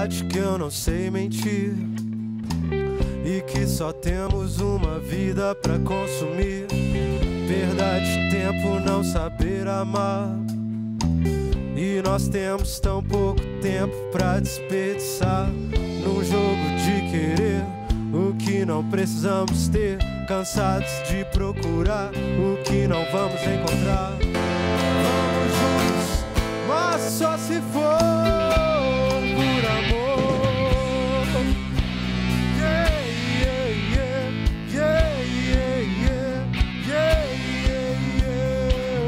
verdade que eu não sei mentir e que só temos uma vida pra consumir. Perda de tempo não saber amar, e nós temos tão pouco tempo pra desperdiçar num jogo de querer o que não precisamos ter, cansados de procurar o que não vamos encontrar. Vamos juntos, mas só se for por amor. Yeah, yeah, yeah, yeah, yeah, yeah, yeah, yeah,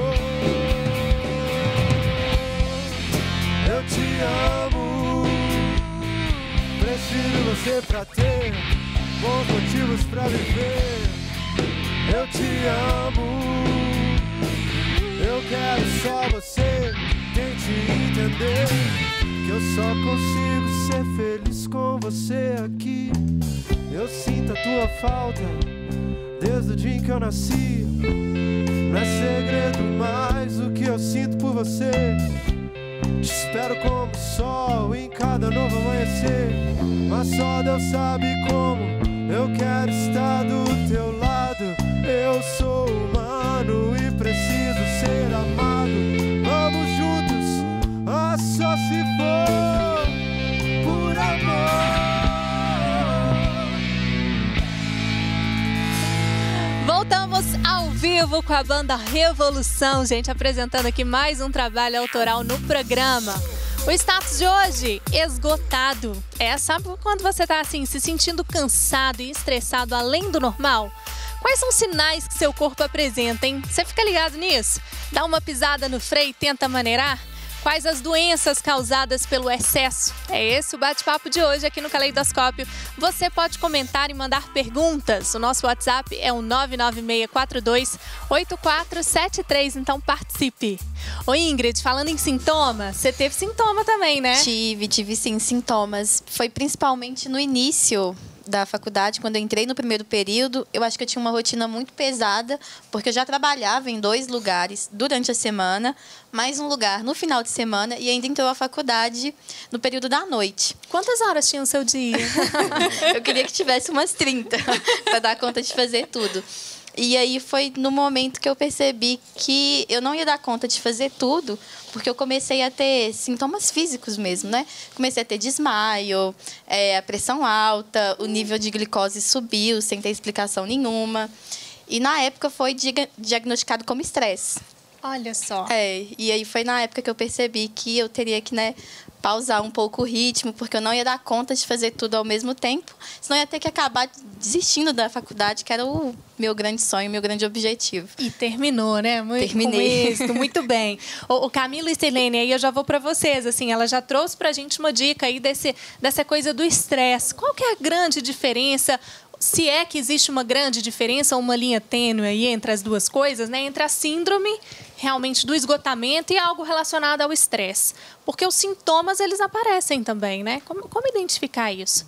oh. Eu te amo, preciso de você pra ter bons motivos pra viver. Eu te amo, eu quero só você. Tente entender que eu só consigo ser feliz com você aqui. Eu sinto a tua falta desde o dia em que eu nasci. Não é segredo mais o que eu sinto por você. Te espero como sol em cada novo amanhecer, mas só Deus sabe como eu quero estar do teu lado. Eu sou humano e preciso ser amado. Vamos juntos, mas só se for por amor. Voltamos ao vivo com a banda Revolução, gente, apresentando aqui mais um trabalho autoral no programa. O status de hoje, esgotado. Sabe quando você tá assim, se sentindo cansado e estressado além do normal? Quais são os sinais que seu corpo apresenta, hein? Você fica ligado nisso? Dá uma pisada no freio e tenta maneirar? Quais as doenças causadas pelo excesso? É esse o bate-papo de hoje aqui no Caleidoscópio. Você pode comentar e mandar perguntas. O nosso WhatsApp é o 996428473, então participe. Ô Ingrid, falando em sintomas, você teve sintoma também, né? Tive sim sintomas. Foi principalmente no início da faculdade, quando eu entrei no primeiro período. Eu acho que eu tinha uma rotina muito pesada, porque eu já trabalhava em 2 lugares durante a semana, mais um lugar no final de semana, e ainda entrou a faculdade no período da noite. Quantas horas tinha o seu dia? Eu queria que tivesse umas 30, para dar conta de fazer tudo. E aí foi no momento que eu percebi que eu não ia dar conta de fazer tudo, porque eu comecei a ter sintomas físicos mesmo, né? Comecei a ter desmaio, a pressão alta, o nível de glicose subiu sem ter explicação nenhuma. E na época foi diagnosticado como estresse. Olha só. E aí foi na época que eu percebi que eu teria que, pausar um pouco o ritmo, porque eu não ia dar conta de fazer tudo ao mesmo tempo, senão eu ia ter que acabar desistindo da faculdade, que era o meu grande sonho, meu grande objetivo. E terminou, né? Terminei. Com isso, muito bem. O Camilo e Silene, aí eu já vou para vocês, assim, ela já trouxe pra gente uma dica aí dessa coisa do estresse. Qual que é a grande diferença? Se é que existe uma grande diferença, uma linha tênue aí entre as duas coisas, né? Entre a síndrome realmente do esgotamento e algo relacionado ao estresse. Porque os sintomas, eles aparecem também, né? Como identificar isso?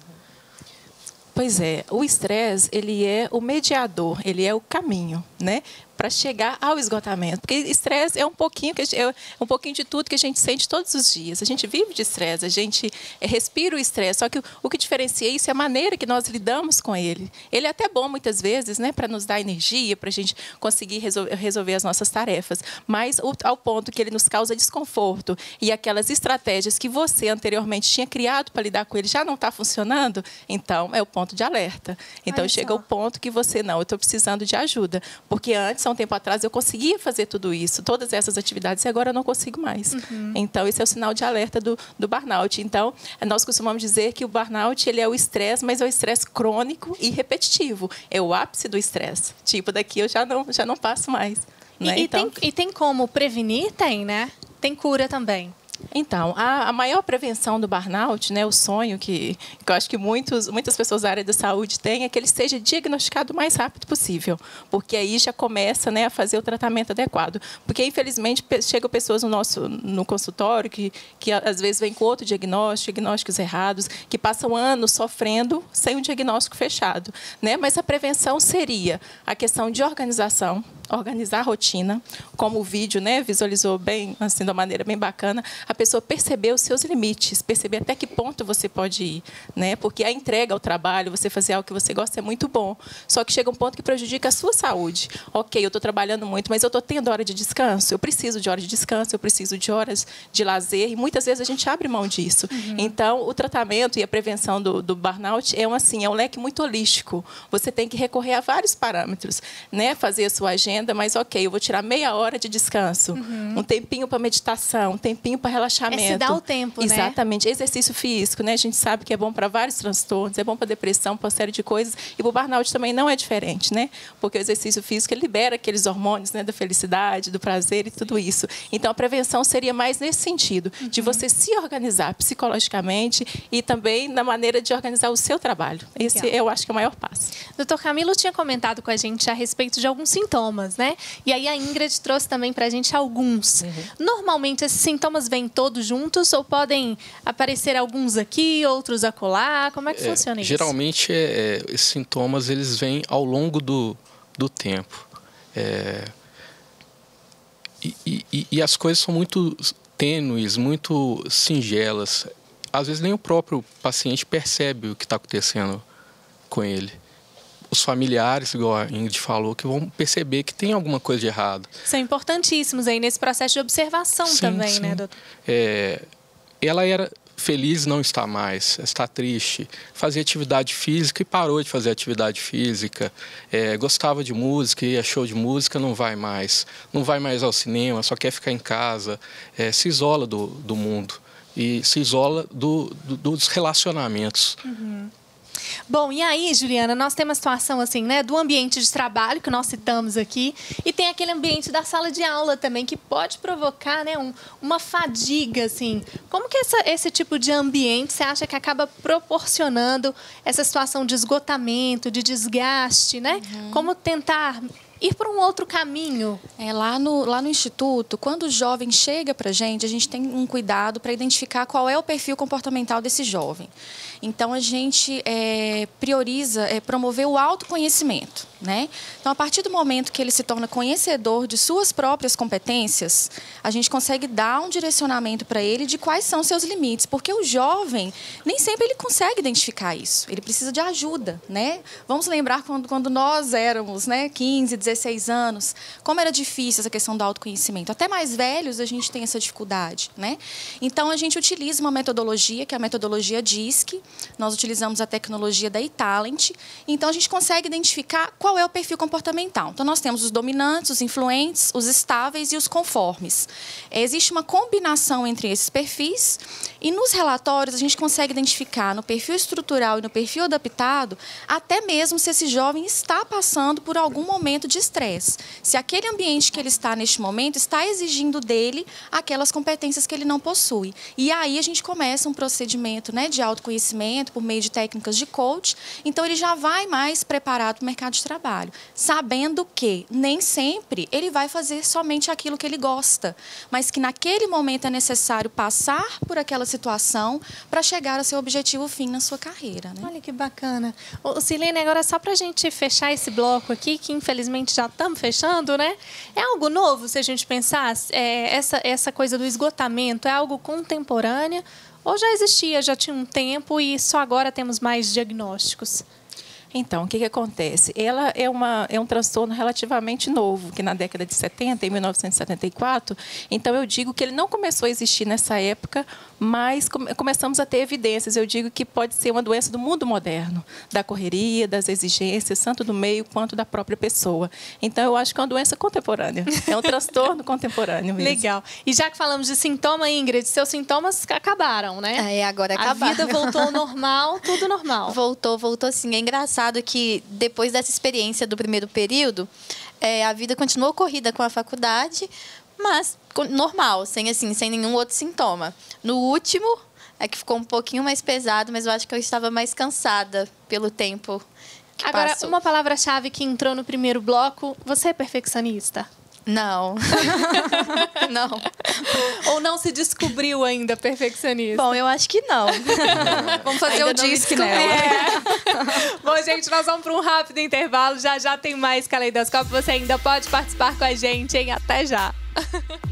Pois é, o estresse, ele é o mediador, ele é o caminho, né? Para chegar ao esgotamento. Porque estresse é um pouquinho de tudo que a gente sente todos os dias. A gente vive de estresse, a gente respira o estresse. Só que o que diferencia isso é a maneira que nós lidamos com ele. Ele é até bom muitas vezes, né, para nos dar energia, para a gente conseguir resolver as nossas tarefas. Mas ao ponto que ele nos causa desconforto e aquelas estratégias que você anteriormente tinha criado para lidar com ele já não está funcionando, então é o ponto de alerta. Então chega o ponto que você, eu estou precisando de ajuda. Porque antes, há um tempo atrás, eu conseguia fazer tudo isso, todas essas atividades, e agora eu não consigo mais. Então, esse é o sinal de alerta do burnout. Então, nós costumamos dizer que o burnout, ele é o estresse, mas é o estresse crônico e repetitivo. É o ápice do estresse. Tipo, daqui eu já não passo mais. Né? E tem como prevenir? Tem, né? Tem cura também. Então, a maior prevenção do burnout, né, o sonho que eu acho que muitas pessoas da área da saúde têm, é que ele seja diagnosticado o mais rápido possível, porque aí já começa, né, a fazer o tratamento adequado. Porque, infelizmente, chegam pessoas no consultório que às vezes vêm com outro diagnósticos errados, que passam anos sofrendo sem um diagnóstico fechado. Né? Mas a prevenção seria a questão de organização, organizar a rotina, como o vídeo, né, visualizou bem, assim, de uma maneira bem bacana, a pessoa perceber os seus limites, perceber até que ponto você pode ir, né? Porque a entrega ao trabalho, você fazer algo que você gosta é muito bom, só que chega um ponto que prejudica a sua saúde. Ok, eu estou trabalhando muito, mas eu estou tendo hora de descanso, eu preciso de hora de descanso, eu preciso de horas de lazer, e muitas vezes a gente abre mão disso. Então, o tratamento e a prevenção do burnout é um leque muito holístico. Você tem que recorrer a vários parâmetros, né? Fazer a sua agenda, mas ok, eu vou tirar meia hora de descanso, um tempinho para meditação, um tempinho para relaxamento. Se dá o tempo, né? Exatamente. Exercício físico, né? A gente sabe que é bom para vários transtornos, é bom para depressão, para uma série de coisas, e para o burnout também não é diferente, né? Porque o exercício físico ele libera aqueles hormônios, né, da felicidade, do prazer e tudo isso. Então, a prevenção seria mais nesse sentido, de você se organizar psicologicamente e também na maneira de organizar o seu trabalho. Esse eu acho que é o maior passo. Doutor Camilo tinha comentado com a gente a respeito de alguns sintomas, né? E aí a Ingrid trouxe também para a gente alguns. Normalmente, esses sintomas vêm todos juntos ou podem aparecer alguns aqui, outros acolá? Como é que funciona isso? Geralmente, esses sintomas eles vêm ao longo do tempo. E as coisas são muito tênues, muito singelas. Às vezes nem o próprio paciente percebe o que está acontecendo com ele. Os familiares, igual a Ingrid falou, que vão perceber que tem alguma coisa de errado. São importantíssimos aí nesse processo de observação também, né, doutor? Ela era feliz, não está mais, está triste. Fazia atividade física e parou de fazer atividade física. Gostava de música, ia a show de música, não vai mais. Não vai mais ao cinema, só quer ficar em casa. Se isola do mundo e se isola dos relacionamentos. Bom, e aí, Juliana, nós temos a situação assim, né, do ambiente de trabalho que nós citamos aqui e tem aquele ambiente da sala de aula também que pode provocar, né, uma fadiga, assim. Como que esse tipo de ambiente você acha que acaba proporcionando essa situação de esgotamento, de desgaste, né? Como tentar ir para um outro caminho? Lá no Instituto, quando o jovem chega para a gente tem um cuidado para identificar qual é o perfil comportamental desse jovem. Então, a gente prioriza promover o autoconhecimento, né? Então, a partir do momento que ele se torna conhecedor de suas próprias competências, a gente consegue dar um direcionamento para ele de quais são seus limites, porque o jovem, nem sempre ele consegue identificar isso. Ele precisa de ajuda, né? Vamos lembrar quando nós éramos, né, 15, 16 anos, como era difícil essa questão do autoconhecimento. Até mais velhos a gente tem essa dificuldade, né? Então, a gente utiliza uma metodologia, que é a metodologia DISC. Nós utilizamos a tecnologia da eTalent. Então, a gente consegue identificar qual é o perfil comportamental. Então, nós temos os dominantes, os influentes, os estáveis e os conformes. Existe uma combinação entre esses perfis e nos relatórios a gente consegue identificar no perfil estrutural e no perfil adaptado até mesmo se esse jovem está passando por algum momento de estresse. Se aquele ambiente que ele está neste momento está exigindo dele aquelas competências que ele não possui. E aí a gente começa um procedimento, né, de autoconhecimento por meio de técnicas de coach. Então, ele já vai mais preparado para o mercado de trabalho, sabendo que nem sempre ele vai fazer somente aquilo que ele gosta, mas que naquele momento é necessário passar por aquela situação para chegar ao seu objetivo fim na sua carreira, né? Olha que bacana. Silene, agora só para a gente fechar esse bloco aqui, que infelizmente já estamos fechando, né? É algo novo se a gente pensar, essa coisa do esgotamento, é algo contemporâneo ou já existia, já tinha um tempo e só agora temos mais diagnósticos? Então, o que acontece? Ela é um transtorno relativamente novo, que na década de 70, em 1974, então eu digo que ele não começou a existir nessa época, mas começamos a ter evidências. Eu digo que pode ser uma doença do mundo moderno, da correria, das exigências, tanto do meio quanto da própria pessoa. Então, eu acho que é uma doença contemporânea, é um transtorno contemporâneo mesmo. Legal. E já que falamos de sintoma, Ingrid, seus sintomas acabaram, né? Agora acabaram. A vida voltou ao normal, tudo normal. Voltou sim. É engraçado que depois dessa experiência do primeiro período, a vida continuou corrida com a faculdade, mas normal, sem nenhum outro sintoma. No último, que ficou um pouquinho mais pesado, mas eu acho que eu estava mais cansada pelo tempo que Agora, passou. uma palavra-chave que entrou no primeiro bloco, você é perfeccionista? Não. Não. Ou não se descobriu ainda perfeccionista? Bom, eu acho que não. Vamos fazer Ainda o não me disque descobri. nela. Bom, gente, nós vamos para um rápido intervalo. Já já tem mais Caleidoscópio. Você ainda pode participar com a gente, hein? Até já.